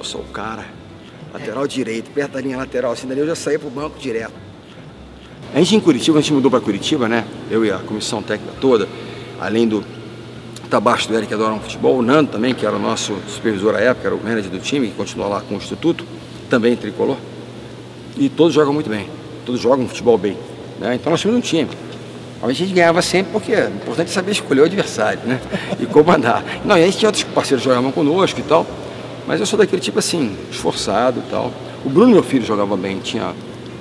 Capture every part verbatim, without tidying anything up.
eu sou o cara. Lateral direito, perto da linha lateral, assim, dali eu já saía pro banco direto. A gente em Curitiba, a gente mudou para Curitiba, né? Eu e a comissão técnica toda, além do Tabacho do Eric, que adora um futebol, o Nando também, que era o nosso supervisor à época, era o manager do time, que continua lá com o Instituto, também tricolor. E todos jogam muito bem, todos jogam futebol bem, né? Então nós tínhamos um time. A gente ganhava sempre porque é importante saber escolher o adversário, né? E comandar. Não, e aí tinha outros parceiros que jogavam conosco e tal, mas eu sou daquele tipo assim, esforçado e tal. O Bruno, meu filho, jogava bem, tinha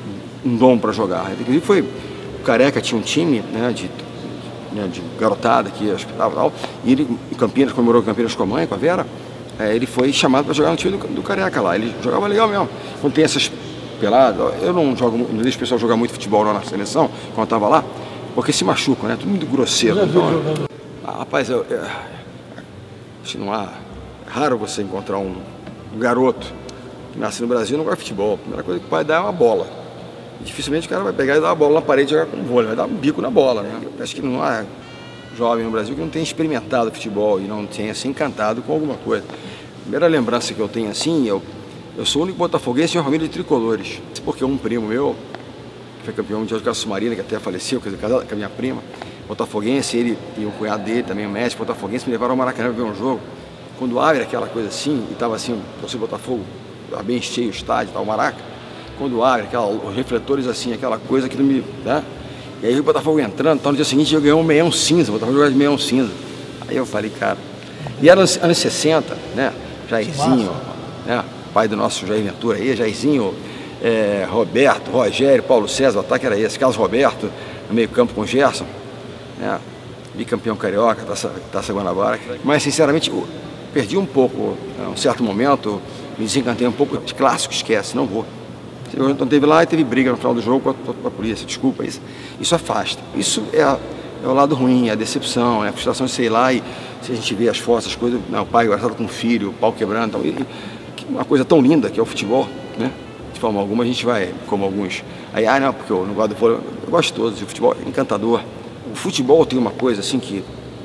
um dom para jogar. Inclusive foi, o Careca tinha um time, né, de, né, de garotada que hospitava e tal, e ele, em Campinas, comemorou Campinas com a mãe, com a Vera, é, ele foi chamado para jogar no time do, do Careca lá. Ele jogava legal mesmo. Quando tem essas peladas, eu não jogo, não deixo o pessoal jogar muito futebol lá na seleção, quando eu estava lá, porque se machucam, né? Tudo muito grosseiro. Então, ah, rapaz, eu, eu, acho que não há. É raro você encontrar um, um garoto que nasce no Brasil e não gosta de futebol. A primeira coisa que o pai dá é uma bola. E dificilmente o cara vai pegar e dar uma bola na parede e jogar com vôlei, vai dar um bico na bola, né? Eu acho que não há jovem no Brasil que não tenha experimentado futebol e não tenha se encantado com alguma coisa. A primeira lembrança que eu tenho assim, eu, eu sou o único botafoguense de uma família de tricolores. Porque um primo meu, que foi campeão mundial de caça submarina, que até faleceu, quer dizer, casado com a minha prima, botafoguense, ele e o cunhado dele também, o médico botafoguense, me levaram ao Maracanã para ver um jogo. Quando abre aquela coisa assim, e estava assim, o Botafogo, estava bem cheio o estádio, tal, o Maraca, quando abre, aquela, os refletores assim, aquela coisa que não me... Né? E aí o Botafogo entrando, então no dia seguinte eu ganhei um meião cinza, o Botafogo jogava de meião cinza. Aí eu falei, cara... E era anos, anos sessenta, né? Jairzinho, né? Pai do nosso Jair Ventura aí, Jairzinho, é, Roberto, Rogério, Paulo César, o ataque era esse, Carlos Roberto, no meio campo com o Gerson, né? Bicampeão carioca, Taça, Taça Guanabara. Mas sinceramente, eu perdi um pouco, em um certo momento, me desencantei um pouco de clássico, esquece, não vou. Então teve lá e teve briga no final do jogo com a, com a polícia, desculpa, isso, isso afasta. Isso é, a, é o lado ruim, é a decepção, é a frustração de sei lá, e se a gente vê as fotos, as coisas, não, o pai abraçado com o filho, o pau quebrando, então, e, uma coisa tão linda que é o futebol, né? De forma alguma a gente vai, como alguns, aí, ah não, porque eu não gosto do vôlei, eu gosto de todos, o futebol é encantador. O futebol tem uma coisa assim que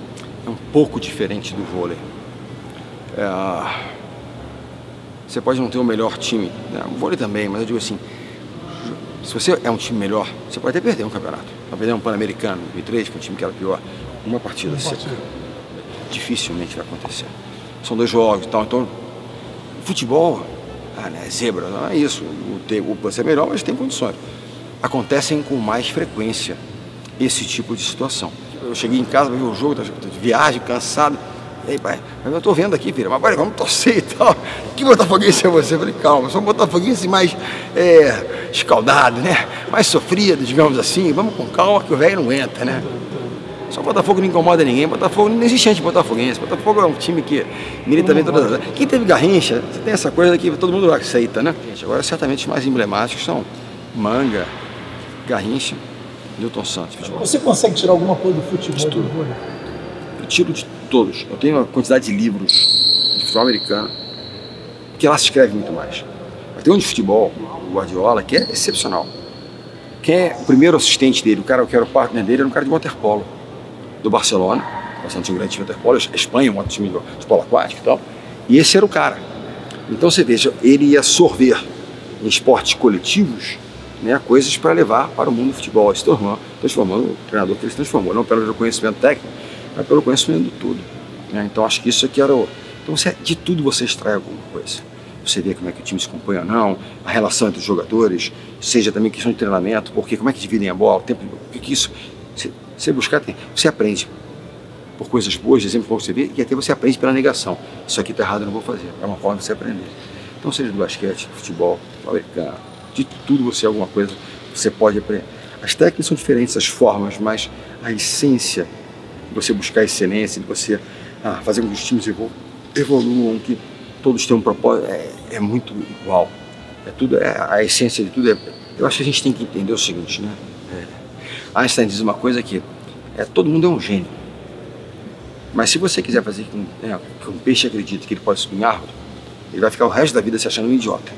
é um pouco diferente do vôlei. É, você pode não ter o melhor time, né? O vôlei também, mas eu digo assim, se você é um time melhor, você pode até perder um campeonato. Vai perder um Pan-Americano, dois mil e três, que é um time que era pior, uma partida, uma partida. Dificilmente vai acontecer. São dois jogos e tal, então, o futebol, ah, né, zebra, não é isso, o, ter, o você é melhor, mas tem condições. Acontecem com mais frequência esse tipo de situação. Eu cheguei em casa para ver o jogo, de viagem, cansado. E aí, pai, eu tô vendo aqui, filha, mas pai, vamos torcer e tal. Que botafoguense é você? Eu falei, calma, eu sou um botafoguense mais é, escaldado, né? Mais sofrido, digamos assim. Vamos com calma que o velho não aguenta, né? Só o Botafogo não incomoda ninguém. Botafogo não existe anti-botafoguense. Botafogo é um time que milita bem todas as... Quem teve Garrincha, você tem essa coisa que todo mundo aceita, né? Agora, certamente, os mais emblemáticos são Manga, Garrincha, Newton Santos. Futebol. Você consegue tirar alguma coisa do futebol do vôlei? Eu tiro de todos. Eu tenho uma quantidade de livros de futebol americano que lá se escreve muito mais. Mas tem um de futebol, o Guardiola, que é excepcional. Quem é o primeiro assistente dele, o cara que era o partner dele, era um cara de waterpolo, do Barcelona. O Barcelona tinha um grande time de waterpolo, a Espanha, um outro time de polo aquático e tal. E esse era o cara. Então você veja, ele ia sorver em esportes coletivos, né, coisas para levar para o mundo do futebol, se transformando, transformando o treinador que ele se transformou, não pelo conhecimento técnico, mas pelo conhecimento de tudo. Né? Então acho que isso aqui era o... Então você, de tudo você extrai alguma coisa. Você vê como é que o time se compõe ou não, a relação entre os jogadores, seja também questão de treinamento, porque como é que dividem a bola, o tempo, o que, que isso... Você, você buscar, tem, você aprende por coisas boas, de exemplo que você vê, e até você aprende pela negação. Isso aqui está errado, eu não vou fazer. É uma forma de você aprender. Então seja do basquete, futebol, americano, de tudo você, alguma coisa, você pode aprender. As técnicas são diferentes, as formas, mas a essência de você buscar excelência, de você ah, fazer com que os times evolu evoluam, que todos tenham um propósito, é, é muito igual. É tudo, é, a essência de tudo é... Eu acho que a gente tem que entender o seguinte, né? É, Einstein diz uma coisa que é, todo mundo é um gênio. Mas se você quiser fazer com é, que um peixe acredite que ele pode subir em árvore, ele vai ficar o resto da vida se achando um idiota.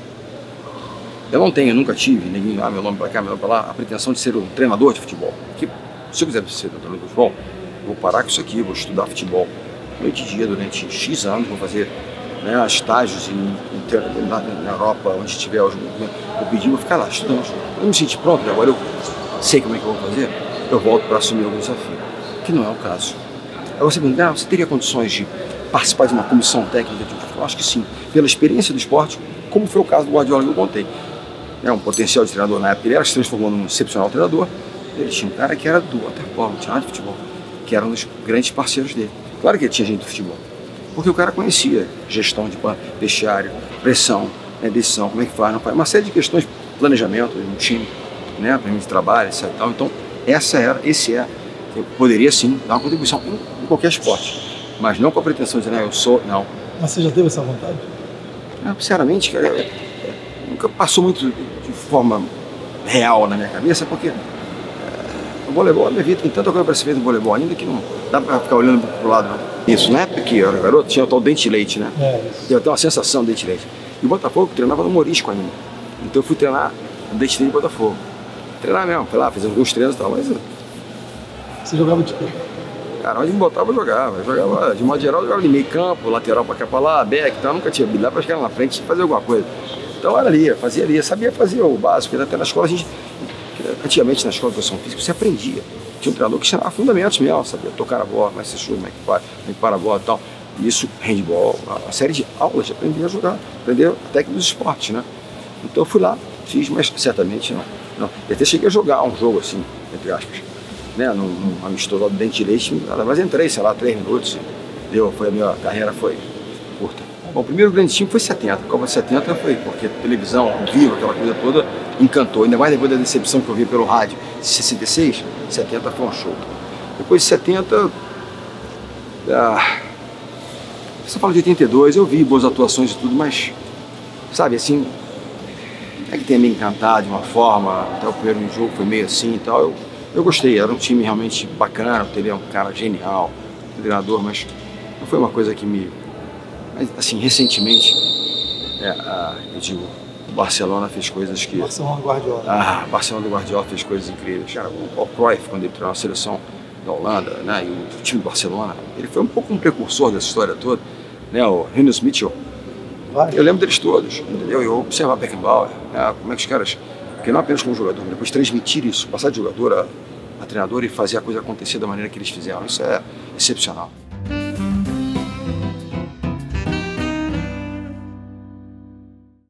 Eu não tenho, eu nunca tive, ninguém, ah, meu nome para cá, meu nome para lá, a pretensão de ser um treinador de futebol. Que, se eu quiser ser um treinador de futebol, eu vou parar com isso aqui, vou estudar futebol noite e dia durante X anos, vou fazer né, estágios em, em, na, na Europa, onde tiver os eu pedi, vou ficar lá estudando. Eu me senti pronto, agora eu sei como é que eu vou fazer, eu volto para assumir algum desafio, que não é o caso. Aí você me pergunta, ah, você teria condições de participar de uma comissão técnica de futebol? Eu acho que sim, pela experiência do esporte, como foi o caso do Guardiola que eu contei. É um potencial de treinador na época, ele era se transformou num excepcional treinador, ele tinha um cara que era do waterpolo, não tinha nada de futebol, que era um dos grandes parceiros dele. Claro que ele tinha gente do futebol, porque o cara conhecia gestão de vestiário, pressão, né, decisão, como é que faz, não faz, uma série de questões, planejamento de um time, né, para de trabalho, etcétera. Então, essa era, esse é, eu poderia sim dar uma contribuição em, em qualquer esporte, mas não com a pretensão de dizer, não, eu sou, não. Mas você já teve essa vontade? Não, sinceramente, cara, é, é, nunca passou muito de forma real na minha cabeça, porque é, o voleibol, a minha vida tem tanta coisa para ser feita no voleibol ainda que não dá para ficar olhando pro lado, não. Isso, na época que eu era garoto, tinha o tal dente de leite, né? É, isso. Eu tenho uma sensação de dente de leite. E o Botafogo treinava no Morisco ainda. Então eu fui treinar no dente de leite do Botafogo. Treinar mesmo, fui lá, fiz alguns treinos e tal, mas... Você jogava de quê? Cara, onde me botava eu jogava. Eu jogava, de modo geral, eu jogava de meio campo, lateral pra cá pra lá, back e tal. Nunca tinha habilidade pra chegar lá na frente e fazer alguma coisa. Então era ali, fazia ali, sabia fazer o básico. Até na escola a gente... Antigamente na escola de educação física você aprendia. Tinha um treinador que ensinava fundamentos mesmo, sabia tocar a bola, como é que você chuta, como é que faz, como é que para a bola e tal. Isso, handball, uma série de aulas de aprender a jogar, aprender a técnica dos esportes, né? Então eu fui lá, fiz, mas certamente não. não. Eu até cheguei a jogar um jogo assim, entre aspas, né? Num, num amistoso lá do dente de leite, mas entrei, sei lá, três minutos, deu, foi a minha carreira foi curta. Bom, o primeiro grande time foi setenta, a Copa de setenta foi porque televisão, ao vivo, aquela coisa toda, encantou, ainda mais depois da decepção que eu vi pelo rádio de sessenta e seis, setenta foi um show. Depois de setenta, ah, você fala de oitenta e dois, eu vi boas atuações e tudo, mas, sabe, assim, é que tenha me encantado de uma forma, até o primeiro jogo foi meio assim e tal, eu, eu gostei, era um time realmente bacana, teve um cara genial, um treinador, mas não foi uma coisa que me... Mas, assim, recentemente, é, ah, eu digo, o Barcelona fez coisas que... Barcelona do Guardiola. Ah, Barcelona do Guardiola fez coisas incríveis. Cara, o Cruyff, quando ele treinou a seleção da Holanda, né, e o time do Barcelona, ele foi um pouco um precursor dessa história toda, né, o Rinus Mitchell. Vai. Eu lembro deles todos, entendeu? Eu observava Beckenbauer, né, como é que os caras, porque não apenas como jogador, mas depois transmitir isso, passar de jogador a, a treinador e fazer a coisa acontecer da maneira que eles fizeram. Isso é excepcional.